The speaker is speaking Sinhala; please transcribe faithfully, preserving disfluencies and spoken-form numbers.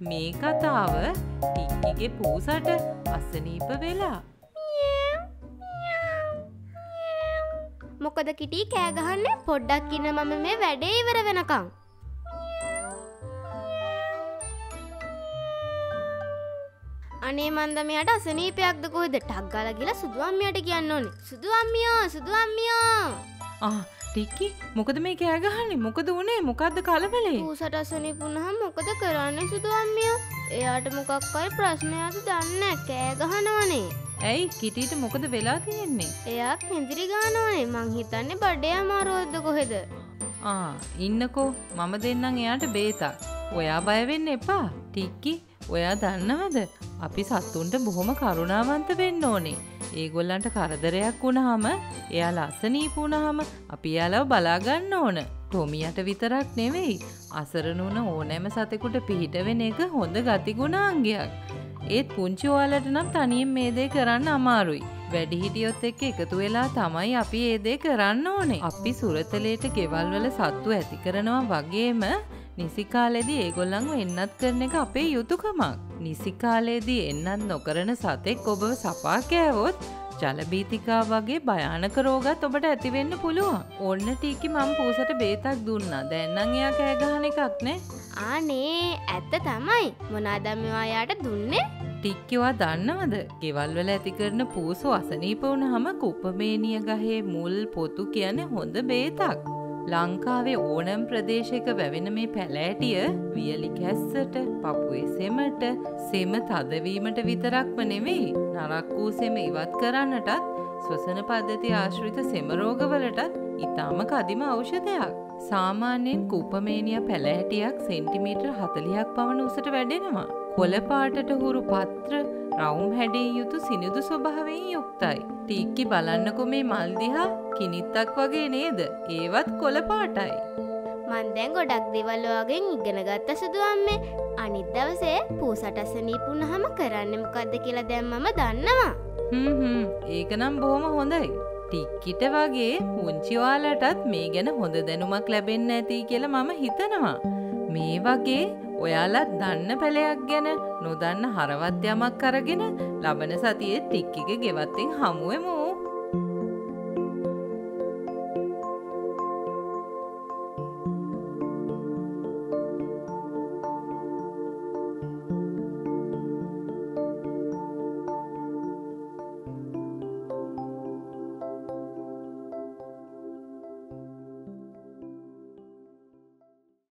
මේ කතාව ටික්කිගේ පූසට අසනීප වෙලා. මොකද කිටි කෑ ගහන්නේ පොඩ්ඩක් ඉන්න මම මේ වැඩේ ඉවර වෙනකම්. අනේ මන්ද මෙයාට අසනීපයක්ද කොහෙද? ටක් ගාලා ගිහලා සුදු අම්මියට කියන්න ඕනේ. සුදු අම්මියෝ සුදු අම්මියෝ. ආ ටික්කි මොකද මේ කෑ ගහන්නේ? මොකද උනේ? මොකද්ද කලබලේ? පූසට අසනීප වුණාම මොකද කරන්නේ සුදු අම්මියෝ? එයාට මොකක් හරි ප්‍රශ්නයක්ද දන්නේ කෑ ගහනවනේ. ඇයි කිටිට මොකද වෙලා තියෙන්නේ? එයා කෙන්දිරි ගන්නවනේ. මං හිතන්නේ බඩේ අමාරුවක්ද කොහෙද? ආ ඉන්නකෝ මම දෙන්නම් එයාට බේතක්. ඔයා බය වෙන්න එපා. ටික්කි ඔයා දන්නවද? අපි සත්තුන්ට බොහොම කරුණාවන්ත වෙන්න ඕනේ. ඒගොල්ලන්ට කරදරයක් වුණාම එයාලා අසනීප වුණාම අපි එයාලව බලා ගන්න ඕන. ටොමියට විතරක් නෙවෙයි අසරණ වුණ ඕනෑම සතෙකුට පිහිට වෙන එක හොඳ ගතිගුණාංගයක්. ඒත් පුංචි ඔයාලට නම් තනියෙන් මේ දේ කරන්න අමාරුයි. වැඩිහිටියොත් එක්ක එකතු වෙලා තමයි අපි මේ දේ කරන්න ඕනේ. අපි සුරතලේට ගෙවල් වල සත්තු ඇති කරනවා වගේම නිසි කාලෙදී ඒගොල්ලන්ව එන්නත් කරන එක අපේ යුතුයකමක්. නිසි කාලෙදී එන්නත් නොකරන සතෙක් ඔබව සපා කෑවොත් ජලබීතිකා වගේ භයානක රෝගات ඔබට ඇති වෙන්න පුළුවන්. ඕන්න ටීකි මම පූසට බේතක් දුන්නා. දැන් නම් එයා කෑ ගහන එකක් නේ. ආනේ ඇත්ත තමයි. මොනවාද මේ ඔයාට දුන්නේ? ටික්කිවා දන්නවද? ගෙවල් වල ඇති කරන පූසෝ අසනීප වුණාම කුප්පමේනිය ගහේ මුල් පොතු කියන්නේ හොඳ බේතක්. ලංකාවේ ඕනෑම ප්‍රදේශයක වැවෙන මේ පැලෑටිය වියලි කැස්සට, පපුවේ සෙමට, සෙම තදවීමට විතරක්ම නෙවෙයි නරක් වූ සෙම ඉවත් කරන්නටත් ස්වසන පද්ධතිය ආශ්‍රිත සෙම රෝගවලටත් ඊටම කදිම ඖෂධයක්. සාමාන්‍යයෙන් කුප්පමේනියා පැලෑටියක් සෙන්ටිමීටර් හතළිහක් පමණ උසට වැඩෙනවා. කොළ පාටට හුරු පත්‍ර රවුම් හැඩයෙන් යුතු සිනිඳු ස්වභාවයෙන් යුක්තයි. ටික්කි බලන්නකෝ මේ මල් දිහා කිනිත්තක් වගේ නේද? ඒවත් කොළ පාටයි. මං දැන් ගොඩක් දේවල් වගෙන් ඉගෙන ගත්ත සුදු අම්මේ. අනිත් දවසේ පූසට අසනීප වුණාම කරන්නේ මොකද්ද කියලා දැන් මම දන්නවා. හ්ම් හ්ම් ඒක නම් බොහොම හොඳයි. ටික්කිට වගේ පුංචි ඔයාලටත් මේ ගැන හොඳ දැනුමක් ලැබෙන්න ඇති කියලා මම හිතනවා. මේ වගේ ඔයාලත් දන්න පැලයක් ගැන නොදන්න හරවත් යමක් අරගෙන ලබන සතියේ ටික්කිගේ ගෙවත්තෙන් හමු වෙමු.